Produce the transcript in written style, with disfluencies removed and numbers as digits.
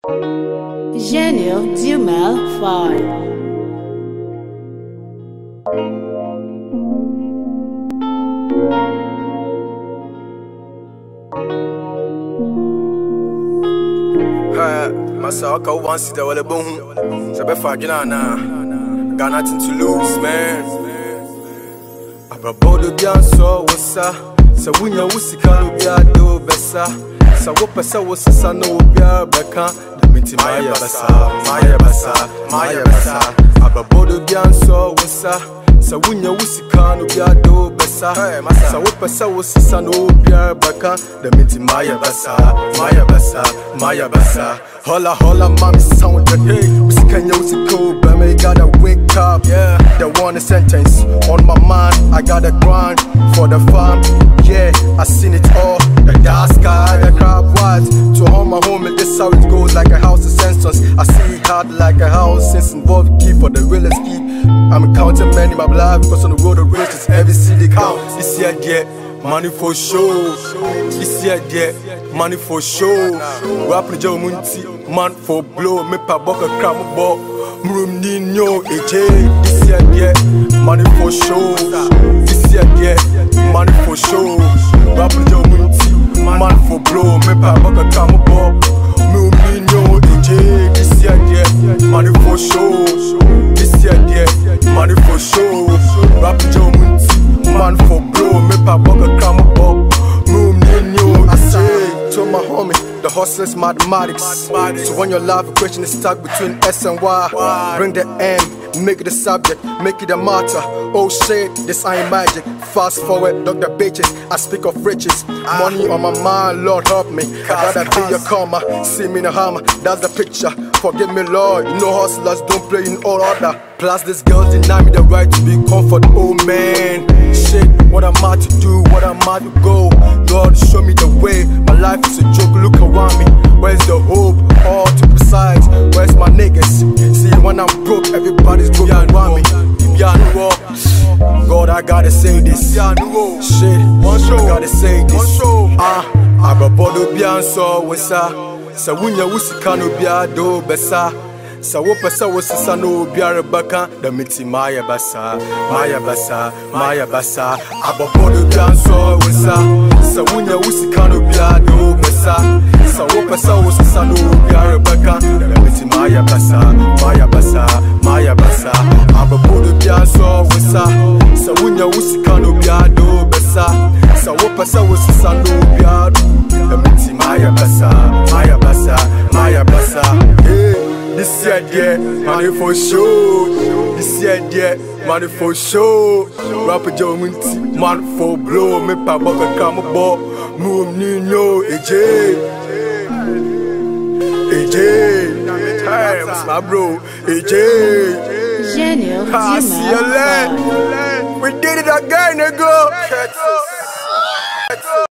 Gênio Dumel 5. Masaka once the wale boom. Sabe fagina na. Got nothing to lose, man. Ababodo bianso wasa. Sa wunya wusika no biado besa. Sa wopesa wosesa no bia beka. Daminti maya basa. Ababodo bianso wasa. Sa wunya wusika no biado besa. Sa wopesa wosesa no bia beka. Daminti maya basa. Holla, mommy, sound the hey. Wusika wusiko, but me gotta wake up. Yeah, the one sentence on my mind. I gotta grind for the farm. Yeah, I seen it all. The dark sky, the crowd wise. To hold my home, and this how it goes, like a house of sensors. I see it hard like a house, since involved key for the realest keep. I'm counting many my blood because on the road of races, every city count. This year, yeah, money for show. This year, yeah, money for show. Rap the Joe Munti, man for blow. Me pa boka cram ball. Mrum Nino, AJ. This year, yeah, money for show. This year, yeah, money for show. Rap the Joe Munti, man for blow. Me pa boka cram ball. Mrum Nino, AJ. This year, yeah, money for show. This year, yeah, money for show. Rap the Joe Munti, man for blow. Me pa boka cram ball. Mrum Nino, I say to my homie. The hustler's mathematics. So when your life equation is stuck between S and Y, bring the M, make it a subject, make it a matter. Oh shit, this ain't magic. Fast forward, Dr. Bitches, I speak of riches. Money on my mind, Lord help me. I gotta be a karma, see me in a hammer, that's the picture. Forgive me, Lord, you know hustlers don't play in all order. Plus these girls deny me the right to be comfort, oh man. Shit, what I'm out to do, what I'm out to go. God, show me the way, my life is a joke, look around me. Where's the hope, all to precise? Where's my niggas? See, when I'm broke, everybody's broke around me. God, I gotta say this. Shit, I gotta say this. Ababodo bianso wesa. Sa wunya wusika no biado besa. Sa wopesa wosisa no biare baka. Daminti maya basa. Ababodo bianso wesa. Sa wunya wusika no biado besa. Sa wopesa wosisa no biare baka. Daminti maya basa. Ababodo bianso wesa. Sa wunya wusika no biado besa. Sa wopesa wosisa no biado. Daminti maya basa. Hey, this year, yeah, money for show. This year, yeah, money for show. Rapper Joe Munti, man for blow. Me pa boka kama ball. Move Nino, AJ. Hey, what's my bro? AJ. Gênio Dumel 5. We did it again, nigga.